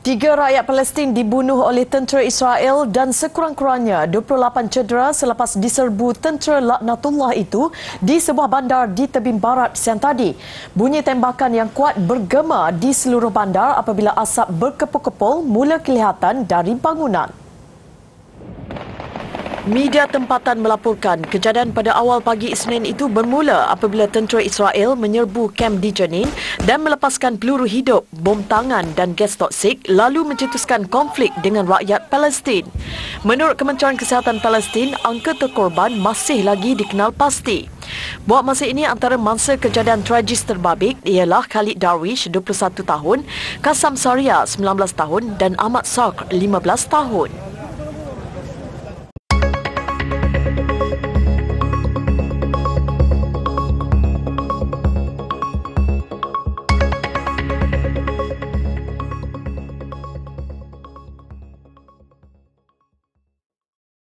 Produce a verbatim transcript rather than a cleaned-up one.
Tiga rakyat Palestin dibunuh oleh tentera Israel dan sekurang-kurangnya dua puluh lapan cedera selepas diserbu tentera Laknatullah itu di sebuah bandar di tebing barat siang tadi. Bunyi tembakan yang kuat bergema di seluruh bandar apabila asap berkepul-kepul mula kelihatan dari bangunan. Media tempatan melaporkan kejadian pada awal pagi Isnin itu bermula apabila tentera Israel menyerbu kem di Jenin dan melepaskan peluru hidup, bom tangan dan gas toksik lalu mencetuskan konflik dengan rakyat Palestin. Menurut Kementerian Kesihatan Palestin, angka terkorban masih lagi dikenal pasti. Buat masa ini, antara mangsa kejadian tragis terbabit ialah Khalid Darwish, dua puluh satu tahun, Qassam Saria, sembilan belas tahun dan Ahmad Sakr, lima belas tahun.